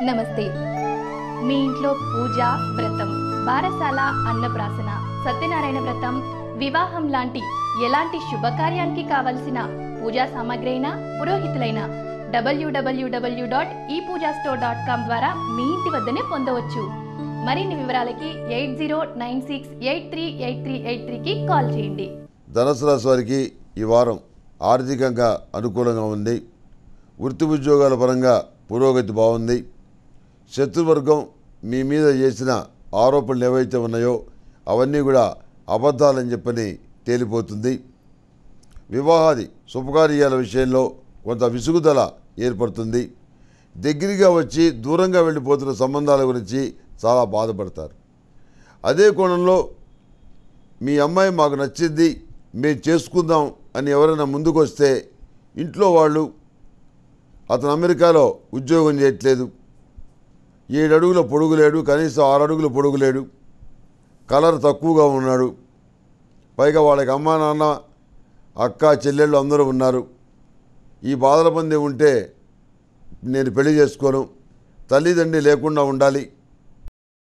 నమస్తే. మీ ఇంట్లో పూజ, వ్రతం, బారసాల, అన్నప్రాసన, సత్యనారాయణ వ్రతం, వివాహం లాంటి ఎలాంటి శుభకార్యానికి కావలసిన పూజా సామాగ్రి అయినా, పురోహితులైన www.epoojastore.com ద్వారా మీ ఇంటి వద్దనే పొందవచ్చు. మరిన్ని వివరాలకి 8096838383కి కాల్ చేయండి. ధనుసు రాశి వారికి ఈ వారం ఆర్థికంగా అనుకూలంగా ఉంది. వృత్తి ఉద్యోగాల పరంగా పురోగతి బాగుంది. శత్రువర్గం మీ మీద చేసిన ఆరోపణలు ఏవైతే ఉన్నాయో అవన్నీ కూడా అబద్ధాలని చెప్పని తేలిపోతుంది. వివాహాది శుభకార్యాల విషయంలో కొంత విసుగుదల ఏర్పడుతుంది. దగ్గరగా వచ్చి దూరంగా వెళ్ళిపోతున్న సంబంధాల గురించి చాలా బాధపడతారు. అదే కోణంలో మీ అమ్మాయి మాకు నచ్చింది, మేము చేసుకుందాం అని ఎవరైనా ముందుకు వస్తే ఇంట్లో వాళ్ళు అతను అమెరికాలో ఉద్యోగం చేయట్లేదు, 7 అడుగుల పొడుగు లేడు, కనీసం 6 అడుగుల పొడుగు లేడు, కలర్ తక్కువగా ఉన్నాడు, పైగా వాళ్ళకి అమ్మా నాన్న అక్క చెల్లెళ్ళు అందరూ ఉన్నారు, ఈ బాధల మంది ఉంటే నేను పెళ్లి చేసుకోను, తల్లిదండ్రి లేకుండా ఉండాలి